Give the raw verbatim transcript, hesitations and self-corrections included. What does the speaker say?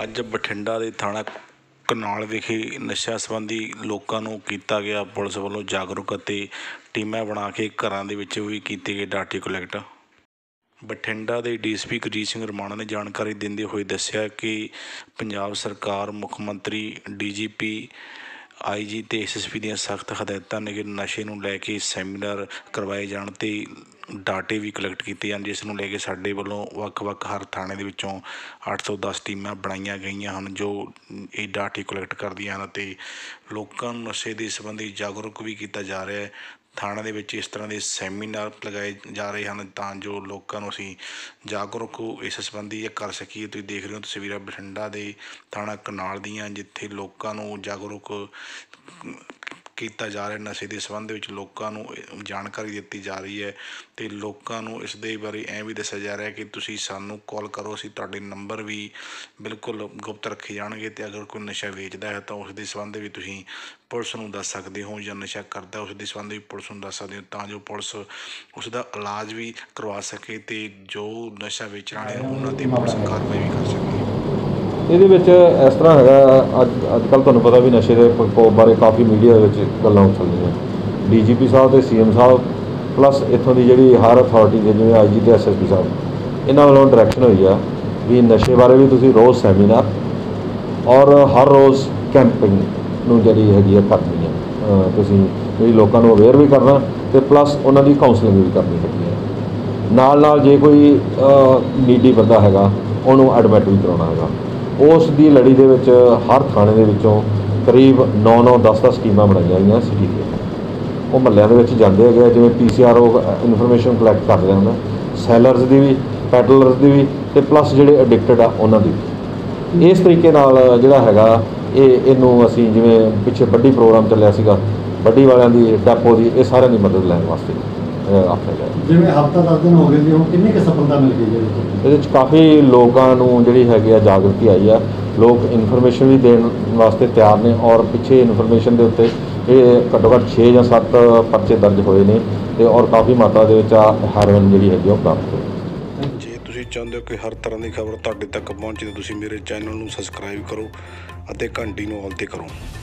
ਅੱਜ ਬਠਿੰਡਾ ਦੇ ਥਾਣਾ ਘਨਾਲ ਵਿਖੇ ਨਸ਼ਾ ਸੰਬੰਧੀ ਲੋਕਾਂ ਨੂੰ ਕੀਤਾ ਗਿਆ ਪੁਲਿਸ ਵੱਲੋਂ ਜਾਗਰੂਕ ਅਤੇ ਟੀਮਾਂ ਬਣਾ ਕੇ ਘਰਾਂ ਦੇ ਵਿੱਚ ਵੀ ਕੀਤੀ ਗਈ ਡਾਟਾ ਕਲੈਕਟ। ਬਠਿੰਡਾ ਦੇ D S P Gurjeet Singh Ramana ਨੇ ਜਾਣਕਾਰੀ ਦਿੰਦੇ ਹੋਏ ਦੱਸਿਆ ਕਿ ਪੰਜਾਬ ਸਰਕਾਰ, ਮੁੱਖ ਮੰਤਰੀ, ਡੀ ਜੀ ਪੀ, ਆਈ ਜੀ ਅਤੇ ਐਸ ਐਸ ਪੀ ਦੀਆਂ ਸਖਤ ਹਦਾਇਤਾਂ ਨੇ ਕਿ ਨਸ਼ੇ ਨੂੰ ਲੈ ਕੇ ਸੈਮੀਨਾਰ ਕਰਵਾਏ ਜਾਣ ਅਤੇ ਡਾਟੇ ਵੀ ਕਲੈਕਟ ਕੀਤੇ ਜਾਣ, ਜਿਸ ਨੂੰ ਲੈ ਕੇ ਸਾਡੇ ਵੱਲੋਂ ਵੱਖ-ਵੱਖ ਹਰ ਥਾਣੇ ਦੇ ਵਿੱਚੋਂ ਅੱਠ ਤੋਂ ਦਸ ਟੀਮਾਂ ਬਣਾਈਆਂ ਗਈਆਂ ਹਨ ਜੋ ਇਹ ਡਾਟੇ ਕਲੈਕਟ ਕਰਦੀਆਂ ਹਨ ਅਤੇ ਲੋਕਾਂ ਨੂੰ ਨਸ਼ੇ ਦੇ ਸੰਬੰਧੀ ਜਾਗਰੂਕ ਵੀ ਕੀਤਾ ਜਾ ਰਿਹਾ ਹੈ। ਥਾਣੇ ਦੇ ਵਿੱਚ ਇਸ ਤਰ੍ਹਾਂ ਦੇ ਸੈਮੀਨਾਰ ਲਗਾਏ ਜਾ ਰਹੇ ਹਨ ਤਾਂ ਜੋ ਲੋਕਾਂ ਨੂੰ ਅਸੀਂ ਜਾਗਰੂਕ ਇਸ ਸੰਬੰਧੀ ਕਰ ਸਕੀਏ। ਤੁਸੀਂ ਦੇਖ ਰਹੇ ਹੋ ਤਸਵੀਰਾਂ ਬਠਿੰਡਾ ਦੇ ਥਾਣਾ ਘਨਾਲ ਦੀਆਂ, ਜਿੱਥੇ ਲੋਕਾਂ ਨੂੰ ਜਾਗਰੂਕ ਕੀਤਾ ਜਾ ਰਿਹਾ ਨਸ਼ੇ ਦੇ ਸੰਬੰਧ ਵਿੱਚ, ਲੋਕਾਂ ਨੂੰ ਜਾਣਕਾਰੀ ਦਿੱਤੀ ਜਾ ਰਹੀ ਹੈ ਅਤੇ ਲੋਕਾਂ ਨੂੰ ਇਸ ਦੇ ਬਾਰੇ ਐਂ ਵੀ ਦੱਸਿਆ ਜਾ ਰਿਹਾ ਕਿ ਤੁਸੀਂ ਸਾਨੂੰ ਕਾਲ ਕਰੋ, ਅਸੀਂ ਤੁਹਾਡੇ ਨੰਬਰ ਵੀ ਬਿਲਕੁਲ ਗੁਪਤ ਰੱਖੇ ਜਾਣਗੇ ਅਤੇ ਅਗਰ ਕੋਈ ਨਸ਼ਾ ਵੇਚਦਾ ਹੈ ਤਾਂ ਉਸ ਦੇ ਸੰਬੰਧ ਵੀ ਤੁਸੀਂ ਪੁਲਿਸ ਨੂੰ ਦੱਸ ਸਕਦੇ ਹੋ, ਜਾਂ ਨਸ਼ਾ ਕਰਦਾ ਉਸ ਦੇ ਸੰਬੰਧ ਵੀ ਪੁਲਿਸ ਨੂੰ ਦੱਸ ਸਕਦੇ ਹੋ ਤਾਂ ਜੋ ਪੁਲਿਸ ਉਸ ਦਾ ਇਲਾਜ ਵੀ ਕਰਵਾ ਸਕੇ ਅਤੇ ਜੋ ਨਸ਼ਾ ਵੇਚਣ ਵਾਲੇ ਉਹਨਾਂ 'ਤੇ ਪੁਲਿਸ ਕਾਰਵਾਈ ਵੀ ਕਰ ਸਕੇ। ਇਹਦੇ ਵਿੱਚ ਇਸ ਤਰ੍ਹਾਂ ਹੈਗਾ, ਅੱਜ ਅੱਜ ਕੱਲ੍ਹ ਤੁਹਾਨੂੰ ਪਤਾ ਵੀ ਨਸ਼ੇ ਦੇ ਪ੍ਰਕੋਪ ਬਾਰੇ ਕਾਫੀ ਮੀਡੀਆ ਵਿੱਚ ਗੱਲਾਂ ਚੱਲਦੀਆਂ। ਡੀ ਜੀ ਪੀ ਸਾਹਿਬ ਅਤੇ ਸੀ ਐਮ ਸਾਹਿਬ ਪਲੱਸ ਇੱਥੋਂ ਦੀ ਜਿਹੜੀ ਹਰ ਅਥਾਰਟੀ ਦੇ ਜਿਵੇਂ ਆਈ ਜੀ ਅਤੇ ਐਸ ਐਸ ਪੀ ਸਾਹਿਬ, ਇਹਨਾਂ ਵੱਲੋਂ ਡਾਇਰੈਕਸ਼ਨ ਹੋਈ ਆ ਵੀ ਨਸ਼ੇ ਬਾਰੇ ਵੀ ਤੁਸੀਂ ਰੋਜ਼ ਸੈਮੀਨਾਰ ਔਰ ਹਰ ਰੋਜ਼ ਕੈਂਪਿੰਗ ਨੂੰ ਜਿਹੜੀ ਹੈਗੀ ਆ ਕਰਨੀ ਹੈ, ਤੁਸੀਂ ਜਿਹੜੀ ਲੋਕਾਂ ਨੂੰ ਅਵੇਅਰ ਵੀ ਕਰਨਾ ਅਤੇ ਪਲੱਸ ਉਹਨਾਂ ਦੀ ਕਾਉਂਸਲਿੰਗ ਵੀ ਕਰਨੀ ਹੈਗੀ ਹੈ। ਨਾਲ ਨਾਲ ਜੇ ਕੋਈ ਨੀਡੀ ਬੰਦਾ ਹੈਗਾ ਉਹਨੂੰ ਐਡਮਿਟ ਵੀ ਕਰਾਉਣਾ ਹੈਗਾ। ਉਸ ਦੀ ਲੜੀ ਦੇ ਵਿੱਚ ਹਰ ਥਾਣੇ ਦੇ ਵਿੱਚੋਂ ਕਰੀਬ ਨੌ ਨੌ ਦਸ ਦਸ ਟੀਮਾਂ ਬਣਾਈਆਂ ਗਈਆਂ ਸਿਟੀ ਦੀਆਂ। ਉਹ ਮਹੱਲਿਆਂ ਦੇ ਵਿੱਚ ਜਾਂਦੇ ਹੈਗੇ, ਜਿਵੇਂ ਪੀ ਸੀ ਆਰ ਉਹ ਇਨਫੋਰਮੇਸ਼ਨ ਕਲੈਕਟ ਕਰਦੇ ਹਨ, ਸੈਲਰਸ ਦੀ ਵੀ, ਪੈਡਲਰਸ ਦੀ ਵੀ ਅਤੇ ਪਲੱਸ ਜਿਹੜੇ ਐਡਿਕਟਡ ਆ ਉਹਨਾਂ ਦੀ ਵੀ। ਇਸ ਤਰੀਕੇ ਨਾਲ ਜਿਹੜਾ ਹੈਗਾ ਇਹ ਇਹਨੂੰ ਅਸੀਂ ਜਿਵੇਂ ਪਿੱਛੇ ਵੱਡੀ ਪ੍ਰੋਗਰਾਮ ਚੱਲਿਆ ਸੀਗਾ, ਵੱਡੀ ਵਾਲਿਆਂ ਦੀ, ਡੈਪੋ ਦੀ, ਇਹ ਸਾਰਿਆਂ ਦੀ ਮਦਦ ਲੈਣ ਵਾਸਤੇ ਆਪਣੇ ਗਏ। ਜਿਵੇਂ ਹਫ਼ਤਾ ਦਸ ਦਿਨ ਹੋ ਗਏ ਜੀ, ਹੁਣ ਕਿੰਨੀ ਕੁ ਸਫਲਤਾ ਮਿਲ ਗਈ ਹੈ ਇਹਦੇ ਵਿੱਚ? ਕਾਫੀ ਲੋਕਾਂ ਨੂੰ ਜਿਹੜੀ ਹੈਗੀ ਆ ਜਾਗਰੂਕਤੀ ਆਈ ਆ, ਲੋਕ ਇਨਫੋਰਮੇਸ਼ਨ ਵੀ ਦੇਣ ਵਾਸਤੇ ਤਿਆਰ ਨੇ ਔਰ ਪਿੱਛੇ ਇਨਫੋਰਮੇਸ਼ਨ ਦੇ ਉੱਤੇ ਇਹ ਘੱਟੋ ਘੱਟ ਛੇ ਜਾਂ ਸੱਤ ਪਰਚੇ ਦਰਜ ਹੋਏ ਨੇ ਅਤੇ ਔਰ ਕਾਫੀ ਮਾਤਰਾ ਦੇ ਵਿੱਚ ਆ ਹੈਰੋਇਨ ਜਿਹੜੀ ਹੈਗੀ ਉਹ ਪ੍ਰਾਪਤ ਹੋਈ। ਜੇ ਤੁਸੀਂ ਚਾਹੁੰਦੇ ਹੋ ਕਿ ਹਰ ਤਰ੍ਹਾਂ ਦੀ ਖਬਰ ਤੁਹਾਡੇ ਤੱਕ ਪਹੁੰਚੇ ਤਾਂ ਤੁਸੀਂ ਮੇਰੇ ਚੈਨਲ ਨੂੰ ਸਬਸਕ੍ਰਾਈਬ ਕਰੋ ਅਤੇ ਘੰਟੀ ਨੂੰ ਆਲ 'ਤੇ ਕਰੋ।